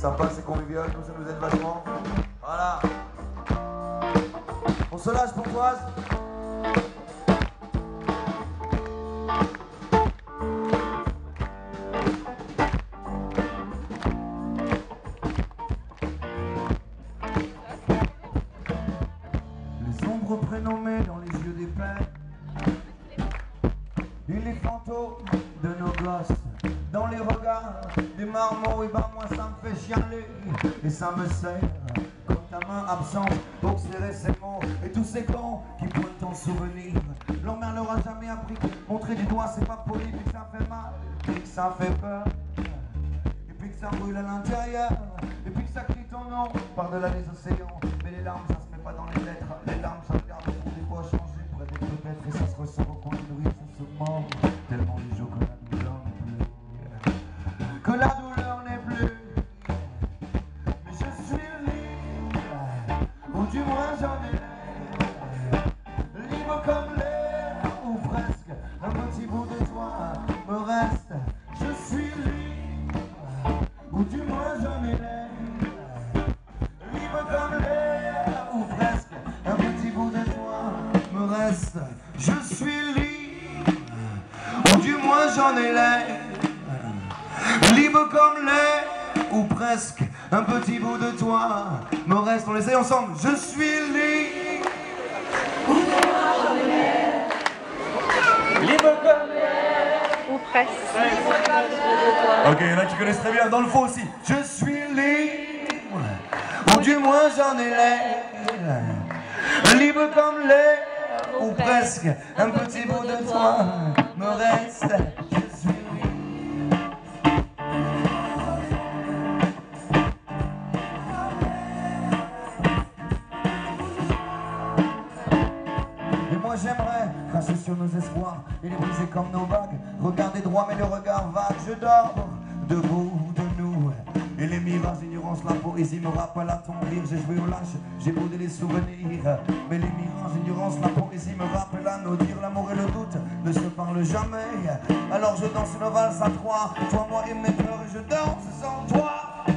sympa, c'est convivial, nous ça nous aide vachement. Voilà. On se lâche, Pontoise. Les ombres prénommées dans les yeux des pères, et les fantômes de nos gosses dans les regards des marmots, et ben moi ça me fait chialer et ça me serre comme ta main absente pour serrer ses mots. Et tous ces cons qui pointent ton souvenir, l'emmerde leur a jamais appris que montrer du doigt c'est pas poli, puis que ça fait mal, puis que ça fait peur, et puis que ça brûle à l'intérieur, et puis que ça crie ton nom par-delà les océans. Mais les larmes ça se met pas dans les lettres, les larmes ça regarde au fond des poches rangées près des peut-être, et ça se ressent au coin de rire, ça se mord tellement les jours que la douleur n'est plus, que la douleur n'est plus. Mais je suis libre, ou du moins j'en ai l'air, libre comme l'air, ou presque, un petit bout de toi me reste. Je suis libre, ou du moins j'en ai l'air, libre comme l'air, ou presque, un petit bout de toi me reste. Je suis libre, ou du moins j'en ai l'air, libre comme l'air, ou presque, un petit bout de toi me reste. On l'essaye ensemble. Je suis libre, ou du moins j'en ai l'air, libre comme l'air, Ou presque. ok, il y en a qui connaissent très bien, dans le fond aussi. Je suis libre, ou du moins j'en ai l'air, libre comme l'air, ou presque, un petit bout de toi me reste. Je suis libre. Et moi j'aimerais cracher sur nos espoirs et les briser comme nos vagues. Regarder droit mais le regard vague. Je dors debout de nous et les mirages ignorance. La poésie me rappelle à ton rire. J'ai joué au lâche, j'ai boudé les souvenirs, mais les mirages ignorance. La poésie me rappelle à nos dires. L'amour et le doute ne se parlent jamais. Alors je danse une valse à trois, toi, moi et mes peurs. Et je danse sans toi.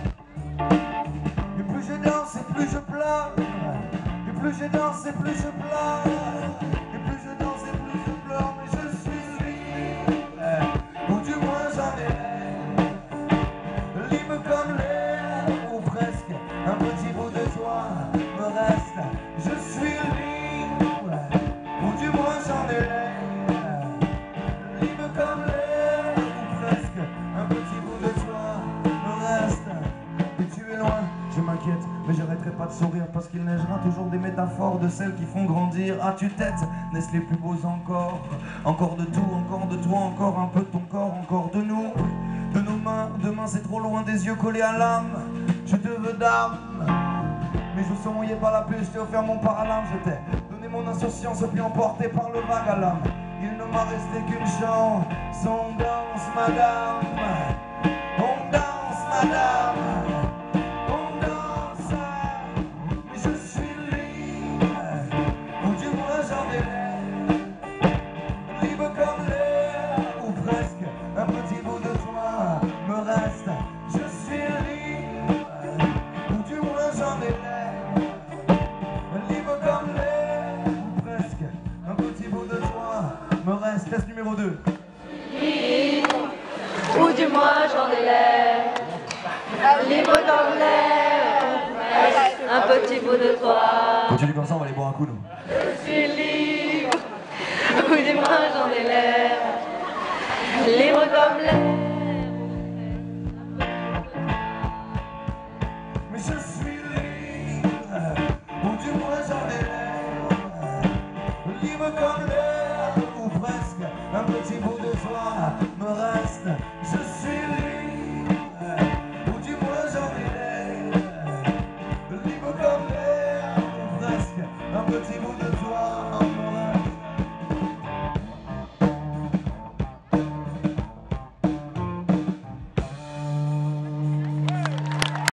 Et plus je danse et plus je pleure. Et plus je danse et plus je pleure. Et plus je danse et plus je pleure. Mais je suis libre, ou du moins j'en ai l'air, libre comme l'air, ou presque, un petit bout de toi me reste. Je suis libre, ou du moins j'en ai l'air, libre comme l'air, ou presque, un petit bout de toi me reste. Et tu es loin, je m'inquiète, mais j'arrêterai pas de sourire parce qu'il neigera toujours des métaphores de celles qui font grandir. À tue-tête, naissent les plus beaux encore. Encore de tout, encore de toi, encore un peu de ton corps, encore de nous, de nos mains. Demain c'est trop loin des yeux collés à l'âme. Je te veux d'âme, mes joues sont mouillées par la pluie. Je t'ai offert mon paralame, je t'ai donné mon insouciance puis emporté par le vague à l'âme. Il ne m'a resté qu'une chanson. On danse madame, on danse madame. Test numéro 2. Libre, ou du moins j'en ai l'air, libre comme l'air, ou presque, un petit bout de toi. Continue comme ça, on va aller boire un coup, nous. Je suis libre, ou du moins j'en ai l'air, libre comme l'air.